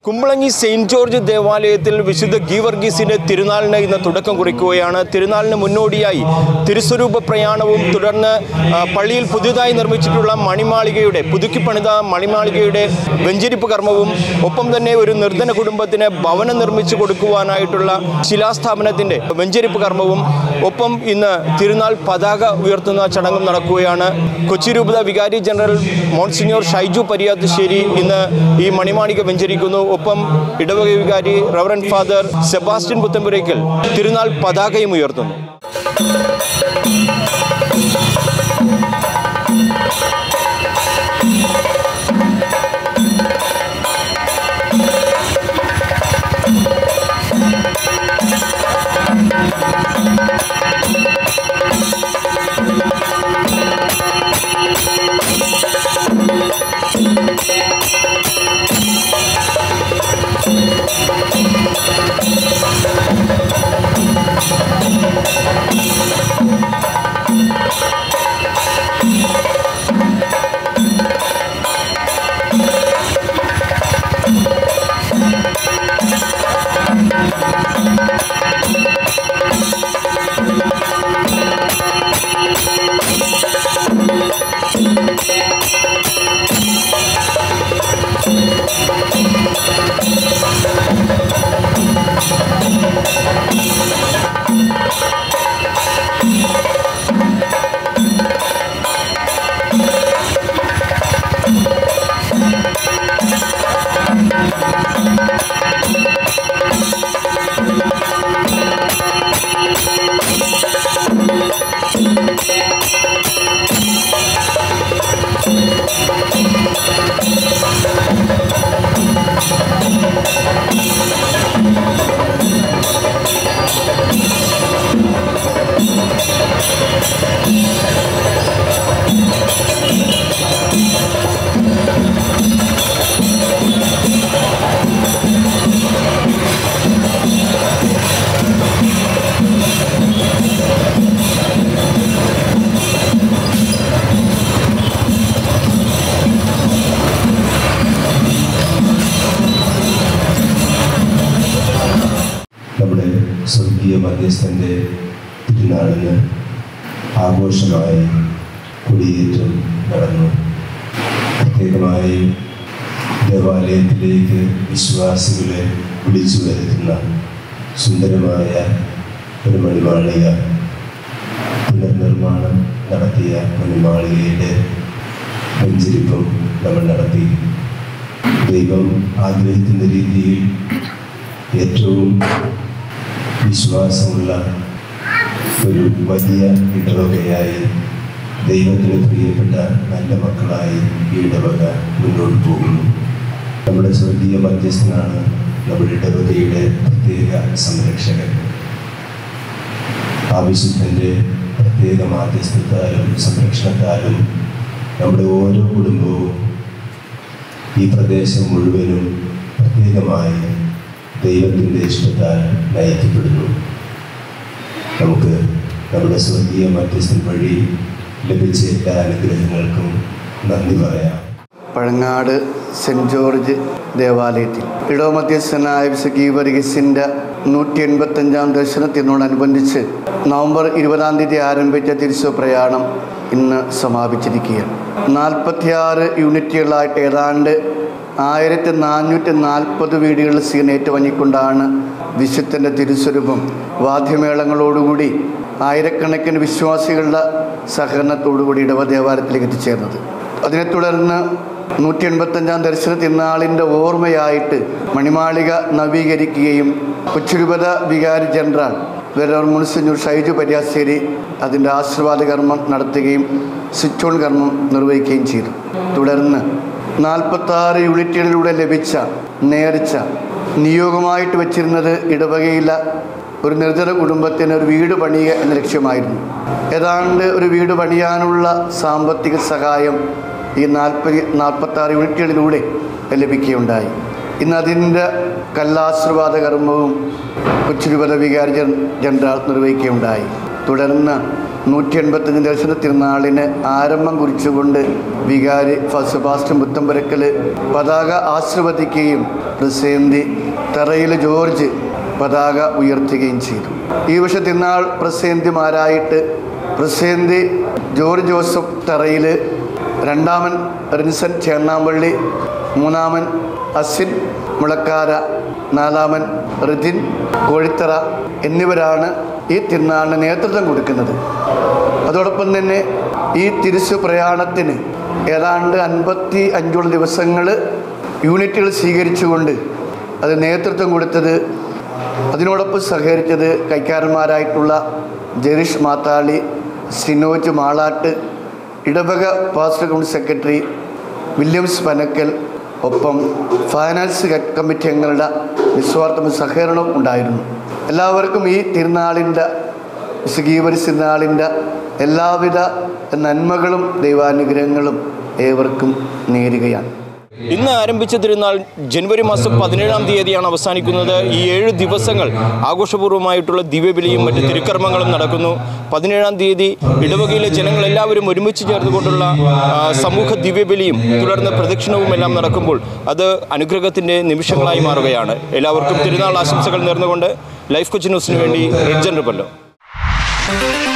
Kumbalangi saint George ദേവാലയത്തിൽ വിശുദ്ധ ഗീവർഗീസിൻ്റെ തിരുനാളിന് ഇന്ന് തുടക്കം കുറിക്കുകയാണ്. തിരുനാളിന് മുന്നോടിയായി തിരുസ്വരൂപ പ്രയാണവും തുടർന്ന് പള്ളിയിൽ പുതിയതായി നിർമ്മിച്ചിട്ടുള്ള മണിമാളികയുടെ പുതുക്കിപ്പണിത മണിമാളികയുടെ വെഞ്ചരിപ്പ് കർമ്മവും ഒപ്പം തന്നെ ഒരു നിർധന കുടുംബത്തിന് ഭവനം നിർമ്മിച്ചു കൊടുക്കുവാനായിട്ടുള്ള ശിലാസ്ഥാപനത്തിൻ്റെ വെഞ്ചരിപ്പ് കർമ്മവും ഒപ്പം ഇന്ന് തിരുനാൾ പതാക ഉയർത്തുന്ന ചടങ്ങും നടക്കുകയാണ്. കൊച്ചി രൂപത വികാരി ജനറൽ മോൺസിഞ്ഞോർ ഷൈജു പരിയാത്തുശ്ശേരി ഇന്ന് ഈ മണിമാളിക വെഞ്ചരിക്കുന്നു. ഒപ്പം ഇടവക വികാരി റവറൻഡ് ഫാദർ സെബാസ്റ്റ്യൻ പുത്തമ്പുരയ്ക്കൽ തിരുനാൾ പതാകയും ഉയർത്തുന്നു. നമ്മുടെ സ്വർഗീയ മധ്യസ്ഥൻ്റെ തിരുനാളിന് ആഘോഷമായി കൊടിയേറ്റം നടന്നു. പ്രത്യേകമായി ദേവാലയത്തിലേക്ക് വിശ്വാസികളെ വിളിച്ചു വരുത്തുന്ന സുന്ദരമായ ഒരു മണിമാളിക, പുനർനിർമ്മാണം നടത്തിയ മണിമാളികയുടെ വെഞ്ചരിപ്പും നമ്മൾ നടത്തി. ദൈവം ആഗ്രഹിക്കുന്ന രീതിയിൽ ഏറ്റവും വിശ്വാസമുള്ള ഒരു വലിയ ഇടവകയായി, ദൈവത്തിന് പ്രിയപ്പെട്ട നല്ല മക്കളായി ഈ ഇടവക മുന്നോട്ട് പോകുന്നു. നമ്മുടെ സ്വർഗീയ മധ്യസ്ഥനാണ് നമ്മുടെ ഇടവകയുടെ പ്രത്യേക സംരക്ഷകൻ. ആ വിശുദ്ധൻ്റെ പ്രത്യേക മാധ്യസ്ഥത്താലും സംരക്ഷണത്താലും നമ്മുടെ ഓരോ കുടുംബവും ഈ പ്രദേശം മുഴുവനും പ്രത്യേകമായി ദൈവത്തിൻ്റെ ഇഷ്ടത്താൽ നയിക്കപ്പെടുന്നു. നമുക്ക് നമ്മുടെ സ്വർഗീയ മധ്യസ്ഥൻ വഴി ലഭിച്ച എല്ലാ അനുഗ്രഹങ്ങൾക്കും നന്ദി പറയാം. പഴങ്ങാട് സെൻറ്റ് ജോർജ് ദേവാലയത്തിൽ ഇടവ മധ്യസ്ഥനായ വിശുദ്ധ ഗീവർഗീസിൻ്റെ 185-ാം ദർശനത്തിനോടനുബന്ധിച്ച് നവംബർ 20-ാം തീയതി ആരംഭിച്ച തിരുസ്വ പ്രയാണം ഇന്ന് സമാപിച്ചിരിക്കുകയാണ്. 46 യൂണിറ്റുകളായിട്ട് ഏതാണ്ട് 1440 വീടുകളിൽ സീനേറ്റുവഞ്ഞിക്കൊണ്ടാണ് വിശുദ്ധൻ്റെ തിരുസ്വരൂപം വാദ്യമേളങ്ങളോടുകൂടി ആയിരക്കണക്കിന് വിശ്വാസികളുടെ സഹകരണത്തോടുകൂടി ഇടവ ദേവാലയത്തിലേക്ക് എത്തിച്ചേർന്നത്. അതിനെ തുടർന്ന് 185-ാം ദർശന തിരുനാളിൻ്റെ ഓർമ്മയായിട്ട് മണിമാളിക നവീകരിക്കുകയും കൊച്ചി രൂപത വികാരി general reverend monsignor Shaiju Pariyathusseri അതിൻ്റെ ആശീർവാദ കർമ്മം നടത്തുകയും സ്വിച്ച് ഓൺ കർമ്മം നിർവഹിക്കുകയും ചെയ്തു. തുടർന്ന് 46 യൂണിറ്റുകളിലൂടെ ലഭിച്ച നേർച്ച നിയോഗമായിട്ട് വച്ചിരുന്നത് ഇടവകയിലെ ഒരു നിർധന കുടുംബത്തിന് ഒരു വീട് പണിയുക എന്ന ലക്ഷ്യമായിരുന്നു. ഏതാണ്ട് ഒരു വീട് പണിയാനുള്ള സാമ്പത്തിക സഹായം ഈ 46 യൂണിറ്റുകളിലൂടെ ലഭിക്കുകയുണ്ടായി. ഇന്ന് അതിൻ്റെ കല്ലാശീർവാദ കർമ്മവും കൊച്ചി രൂപത വികാരി ജനറൽ നിർവഹിക്കുകയുണ്ടായി. തുടർന്ന് 185 ദർശന തിരുനാളിന് ആരംഭം കുറിച്ചുകൊണ്ട് വികാരി ഫാസ്റ്റ് മുത്തമ്പരക്കൽ പതാക ആശീർവദിക്കുകയും പ്രസിഡന്റ് തറയിൽ ജോർജ് പതാക ഉയർത്തുകയും ചെയ്തു. ഈ വർഷ തിരുനാൾ പ്രസിഡന്റുമാരായിട്ട് പ്രസിഡന്റ് ജോർജ് ജോസഫ് തറയിൽ, രണ്ടാമൻ റിൻസൻ ചേന്നാമ്പള്ളി, മൂന്നാമൻ അസിൻ മുളക്കാര, നാലാമൻ റിതിൻ കോഴിത്തറ എന്നിവരാണ് ഈ തിരുനാളിന് നേതൃത്വം കൊടുക്കുന്നത്. അതോടൊപ്പം തന്നെ ഈ തിരുസു പ്രയാണത്തിന് ഏതാണ്ട് 55 ദിവസങ്ങൾ യൂണിറ്റുകൾ സ്വീകരിച്ചുകൊണ്ട് അത് നേതൃത്വം കൊടുത്തത്, അതിനോടൊപ്പം സഹകരിച്ചത് കൈക്കാരന്മാരായിട്ടുള്ള ജെറിഷ് മാത്താളി, സിനോജ് മാളാട്ട്, ഇടവക pastor council secretary Williams Panakkal, ഒപ്പം ഫൈനാൻസ് കമ്മിറ്റി അംഗങ്ങളുടെ നിസ്വാർത്ഥ സഹകരണവും ഉണ്ടായിരുന്നു. എല്ലാവർക്കും ഈ തിരുനാളിൻ്റെ ഗീവർഗീസ് തിരുനാളിൻ്റെ എല്ലാവിധ നന്മകളും ദൈവാനുഗ്രഹങ്ങളും ഏവർക്കും നേരുകയാണ്. ഇന്ന് ആരംഭിച്ച തിരുനാൾ ജനുവരി മാസം 17-ാം തീയതിയാണ് അവസാനിക്കുന്നത്. ഈ 7 ദിവസങ്ങൾ ആഘോഷപൂർവ്വമായിട്ടുള്ള ദിവ്യബലിയും മറ്റ് തിരുക്കർമ്മങ്ങളും നടക്കുന്നു. 17-ാം തീയതി ഇടവകയിലെ ജനങ്ങളെല്ലാവരും ഒരുമിച്ച് ചേർന്നുകൊണ്ടുള്ള സമൂഹ ദിവ്യബലിയും തുടർന്ന് പ്രദക്ഷിണവും എല്ലാം നടക്കുമ്പോൾ അത് അനുഗ്രഹത്തിൻ്റെ നിമിഷങ്ങളായി മാറുകയാണ്. എല്ലാവർക്കും തിരുനാൾ ആശംസകൾ നേർന്നുകൊണ്ട് ലൈഫ് കൊച്ചി ന്യൂസിന് വേണ്ടി റിഡ്ജൻ റിപ്പല്ലോ.